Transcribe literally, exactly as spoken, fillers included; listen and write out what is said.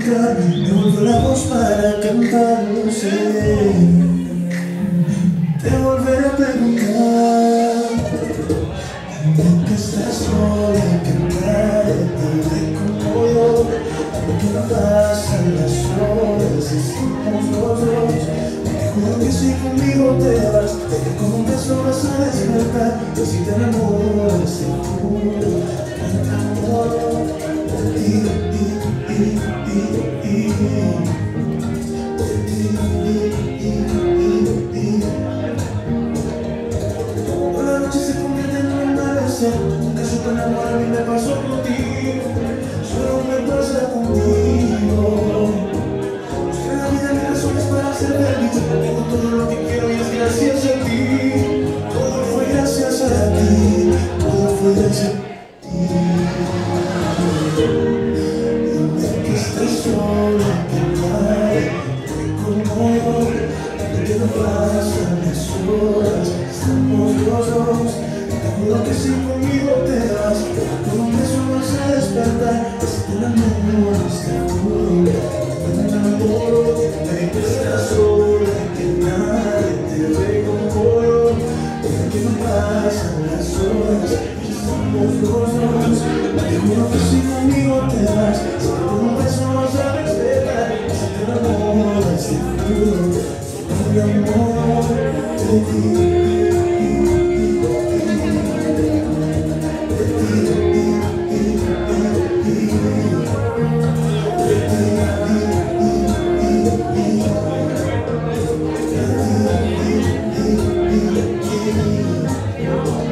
explicar, me volvió la voz para cantar, no sé. Te volveré a preguntar, dime que estás sola, que nadie te ve como yo. Que no pasan las horas, estamos los dos. Te juro que si conmigo te vas, que con un beso vas a despertar. Que si te enamoras, seguro que te enamoro de ti, y, y, y, y, de ti, y, y, y, y. Toda la noche se convierte en un amanecer. Nunca supe enamorar, a mí me pasó contigo. Solo me pasa contigo. Busqué en la vida mis razones para ser feliz. Tengo todo lo que quiero y es gracias a ti. Todo fue gracias a ti. Todo fue gracias a ti. Dime que estás sola, que nadie te como yo. Que no pasan las horas, estamos los dos. Te juro que si conmigo te vas, con un beso vas a despertar. Que si te enamoras, te juro que me enamoro. De que estás sola, que nadie te ve como yo. Que no pasan las horas, estamos los dos. Te juro que si conmigo te vas, con un beso vas a despertar. Que si te enamoras, te juro que me enamoro de ti. Thank you.